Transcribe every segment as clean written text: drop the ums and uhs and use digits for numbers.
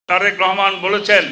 তারেক রহমান বলেছেন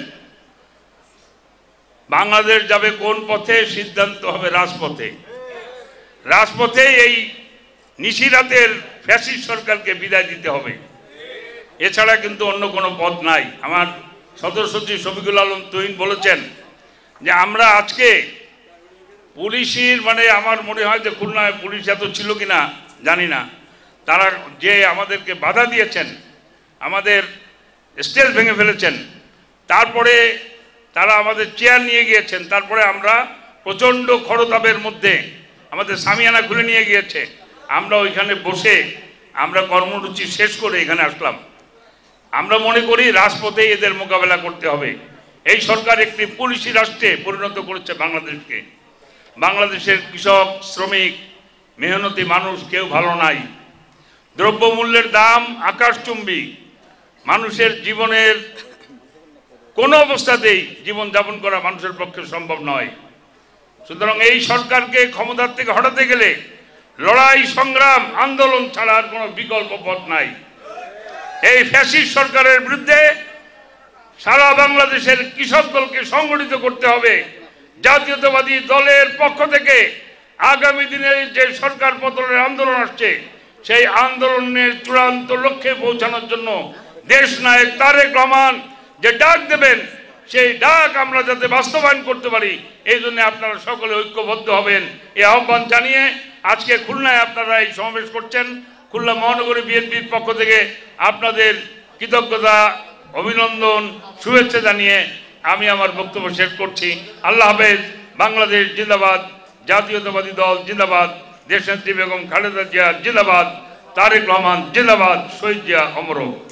বাংলাদেশ যাবে কোন পথে, সিদ্ধান্ত হবে রাজপথে। রাজপথে এই নিশিরাতের ফ্যাসিস্ট সরকারকে বিদায় দিতে হবে, এছাড়া কিন্তু অন্য কোনো পথ নাই। আমার সদস্য সচিব শফিকুল আলম তুহিন বলেছেন যে আমরা আজকে পুলিশের আমার মনে হয় যে খুলনায় পুলিশ এত ছিল কিনা জানি না, তারা যে আমাদেরকে বাধা দিয়েছেন, আমাদের স্টেজ ভেঙে ফেলেছেন, তারপরে তারা আমাদের চেয়ার নিয়ে গিয়েছেন, তারপরে আমরা প্রচণ্ড খরতাপের মধ্যে আমাদের সামিয়ানা খুলে নিয়ে গিয়েছে, আমরা ওইখানে বসে আমরা কর্মসূচি শেষ করে এখানে আসলাম। আমরা মনে করি রাজপথে এদের মোকাবেলা করতে হবে। এই সরকার একটি পুলিশি রাষ্ট্রে পরিণত করেছে বাংলাদেশকে। বাংলাদেশের কৃষক, শ্রমিক, মেহনতি মানুষ কেউ ভালো নাই। দ্রব্যমূল্যের দাম আকাশচুম্বী, মানুষের জীবনের কোনো অবস্থাতেই জীবনযাপন করা মানুষের পক্ষে সম্ভব নয়। সুতরাং এই সরকারকে ক্ষমতার থেকে হটাতে গেলে লড়াই, সংগ্রাম, আন্দোলন ছাড়া আর কোনো বিকল্প পথ নাই। এই ফ্যাসিস্ট সরকারের বিরুদ্ধে সারা বাংলাদেশের কৃষক দলকে সংগঠিত করতে হবে। জাতীয়তাবাদী দলের পক্ষ থেকে আগামী দিনে যে সরকার পতনের আন্দোলন আসছে, সেই আন্দোলনের চূড়ান্ত লক্ষ্যে পৌঁছানোর জন্য দেশ নায়ক তারেক রহমান যে ডাক দেবেন, সেই ডাক আমরা যাতে বাস্তবায়ন করতে পারি, এই জন্য আপনারা সকলে ঐক্যবদ্ধ হবেন এই আহ্বান জানিয়ে আজকে খুলনায় আপনারা এই সমাবেশ করছেন। খুলনা মহানগরী বিএনপির পক্ষ থেকে আপনাদের কৃতজ্ঞতা, অভিনন্দন, শুভেচ্ছা জানিয়ে আমি আমার বক্তব্য শেষ করছি। আল্লাহ হাফেজ। বাংলাদেশ জিন্দাবাদ, জাতীয়তাবাদী দল জিন্দাবাদ, দেশনেত্রী বেগম খালেদা জিয়া জিন্দাবাদ, তারেক রহমান জিন্দাবাদ, শহীদ জিয়া অমর হোক।